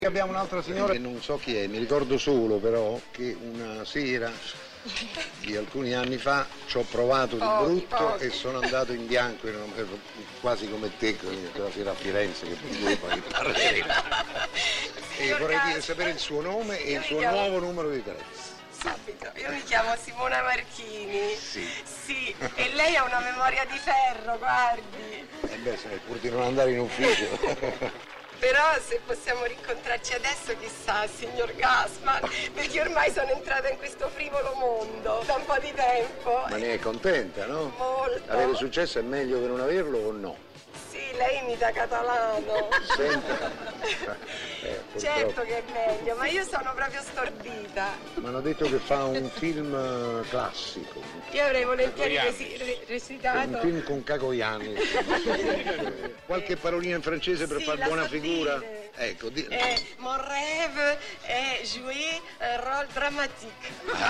Abbiamo un'altra signora che non so chi è, mi ricordo solo però che una sera di alcuni anni fa ci ho provato di brutto e sono andato in bianco, quasi come te, quella sera a Firenze, che poi parleremo. E vorrei sapere il suo nome e il suo nuovo numero di telefono. Subito, io mi chiamo Simona Marchini. Sì. E lei ha una memoria di ferro, guardi. Sai, pur di non andare in ufficio. Però se possiamo rincontrarci adesso, chissà, signor Gassman, perché ormai sono entrata in questo frivolo mondo da un po' di tempo. Ma ne è contenta, no? Molto. Avere successo è meglio che non averlo o no? Sì, lei imita catalano. Senta. Certo che è meglio, ma io sono proprio stordita. Mi hanno detto che fa un film classico. Io avrei volentieri recitato. Un film con Cacoianni. Qualche parolina in francese per far buona figura? Ecco. Mon rêve est jouer un rôle dramatique.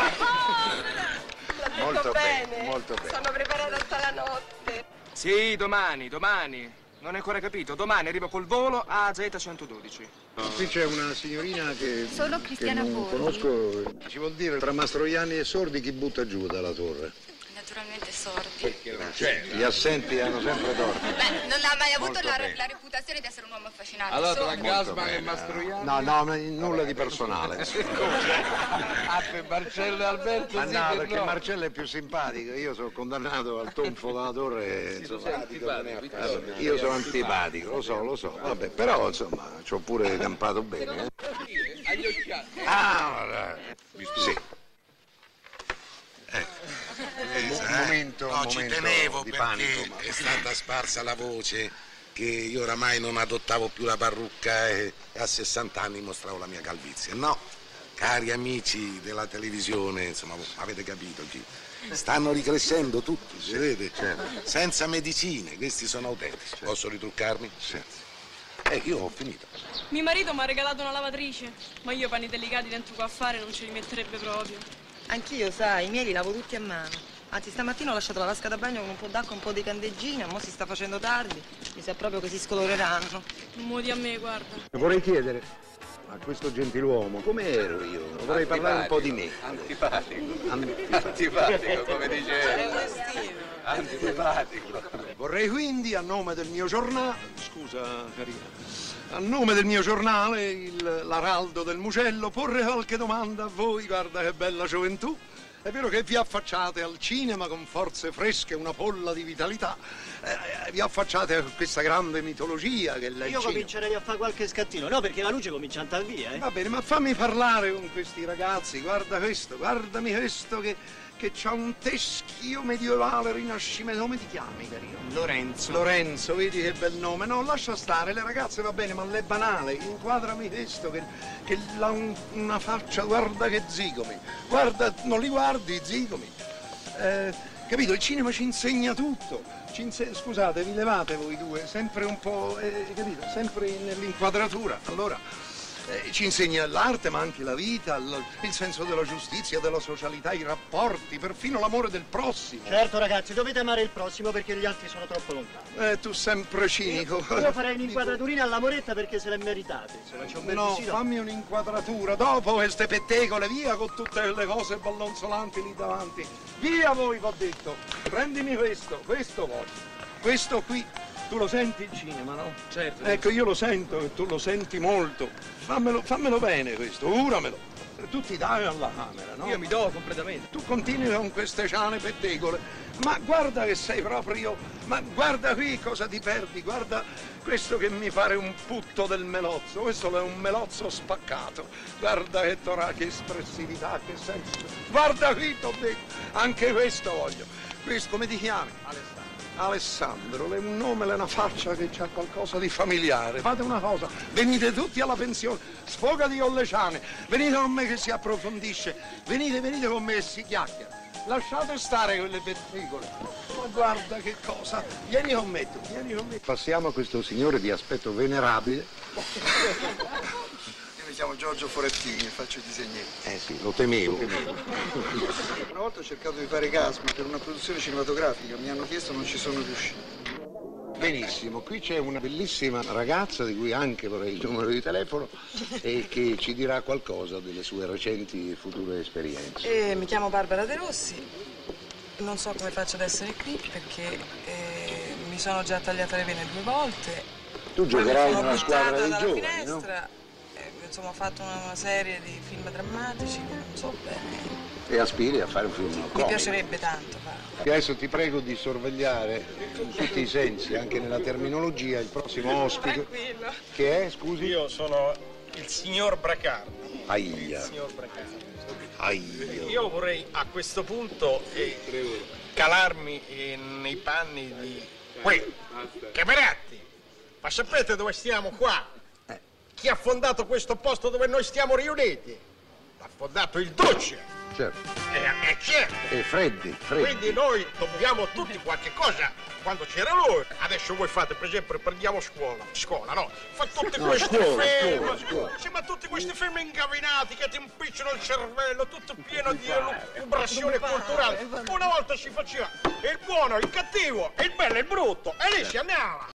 L'ho detto bene. Molto bene. Sono preparata tutta la notte. Sì, domani. Non hai ancora capito? Domani arrivo col volo a Z112. Qui c'è una signorina che Cristiana non Borghi. conosco. Ci vuol dire tra Mastroianni e Sordi chi butta giù dalla torre? Naturalmente sordi. Gli assenti hanno sempre torto. Beh, non ha mai avuto la reputazione di essere un uomo affascinante. Allora tra Sordi. Gassman e Mastroianni? No, nulla di personale. Per Marcello e Alberto Ma sì, no, per perché no. Marcello è più simpatico, io sono condannato al tonfo dalla torre. Io sono antipatico, lo so, vabbè, però insomma ci ho pure campato bene. Agli occhiali. Sì. Un momento ci tenevo di perché panico. è stata sparsa la voce che io oramai non adottavo più la parrucca e a 60 anni mostravo la mia calvizie. No, cari amici della televisione, insomma, avete capito chi? Stanno ricrescendo tutti, vedete? Certo. Senza medicine, questi sono autentici. Posso ritruccarmi? Sì. Io ho finito. Mio marito mi ha regalato una lavatrice, ma io panni delicati dentro qua a fare non ce li metterebbe proprio. Anch'io, sai, i miei li lavo tutti a mano. Anzi, stamattina ho lasciato la vasca da bagno con un po' d'acqua e un po' di candeggina, mo si sta facendo tardi, mi sa proprio che si scoloreranno. Non muovi a me, guarda. Vorrei chiedere a questo gentiluomo come ero io, vorrei parlare un po' di me. Antipatico, come dice. Antipatico. Vorrei quindi, a nome del mio giornale, scusa carina, a nome del mio giornale, l'Araldo del Mugello, porre qualche domanda a voi. Guarda che bella gioventù. È vero che vi affacciate al cinema con forze fresche, una polla di vitalità, vi affacciate a questa grande mitologia che è il Io comincerei a fare qualche scattino, no, perché la luce comincia a andare via, Va bene, ma fammi parlare con questi ragazzi, guarda questo, guardami questo che c'ha un teschio medievale rinascimento. Come ti chiami, carino? Lorenzo, vedi che bel nome. No, lascia stare, le ragazze va bene, ma le banale, inquadrami questo che ha una faccia, guarda che zigomi. Guarda, non li guardi, zigomi. Capito? Il cinema ci insegna tutto. Scusate, vi levate voi due, sempre un po', capito? Sempre nell'inquadratura. Allora, ci insegna l'arte, ma anche la vita, il senso della giustizia, della socialità, i rapporti, perfino l'amore del prossimo. Certo, ragazzi, dovete amare il prossimo perché gli altri sono troppo lontani. Tu sempre cinico. Io farei un'inquadraturina alla Moretta perché se l'è meritate. Insomma, c'è un bel No, vestito. fammi un'inquadratura. Dopo queste pettegole, via con tutte quelle cose ballonzolanti lì davanti. Via voi, vi ho detto. Prendimi questo voglio. Questo qui. Tu lo senti il cinema, no? Certo. Ecco, io lo sento e tu lo senti molto. Fammelo bene questo, uramelo. Tu ti dai alla camera, no? Io mi do completamente. Tu continui con queste ciane pettegole. Ma guarda che sei proprio... Ma guarda qui cosa ti perdi, guarda questo che mi pare un putto del melozzo. Questo è un melozzo spaccato. Guarda che espressività, che senso. Guarda qui, t'ho detto. Anche questo voglio. Questo, come ti chiami? Alessandro, lei un nome, lei una faccia che c'ha qualcosa di familiare. Fate una cosa, venite tutti alla pensione, sfogati con le ciane, venite con me che si approfondisce, venite con me e si chiacchiera. Lasciate stare quelle pettegole. Ma guarda che cosa. Vieni con me tu, vieni con me. Passiamo a questo signore di aspetto venerabile. Mi chiamo Giorgio Forettini e faccio i disegnetti. Sì, lo temevo. Una volta ho cercato di fare Gassman per una produzione cinematografica, mi hanno chiesto, non ci sono riuscito. Benissimo, qui c'è una bellissima ragazza di cui anche vorrei il numero di telefono e che ci dirà qualcosa delle sue recenti e future esperienze. Mi chiamo Barbara De Rossi, non so come faccio ad essere qui perché mi sono già tagliata le vene 2 volte. Tu giocherai in una squadra dei dalla giovani, finestra, no? Insomma ho fatto una serie di film drammatici, non so bene. E aspiri a fare un film comico. Mi piacerebbe tanto farlo. Adesso ti prego di sorvegliare in tutti i sensi, anche nella terminologia, il prossimo ospite. Tranquillo. Che è, scusi? Io sono il signor Bracardo. Aia. Signor Bracardo. Aia. Io vorrei a questo punto calarmi nei panni di... Uè, Cameratti, ma sapete dove stiamo qua? Chi ha fondato questo posto dove noi stiamo riuniti? L'ha fondato il Duce. Certo. Certo. E Freddy. Quindi noi dobbiamo tutti qualche cosa quando c'era lui. Adesso voi fate, per esempio, prendiamo scuola, no? Fa tutti questi film. Scuola. Sì, ma tutti questi film ingavinati che ti impicciano il cervello, tutto pieno di elucubrazione culturale. Una volta si faceva il buono, il cattivo, il bello e il brutto, e lì si andava.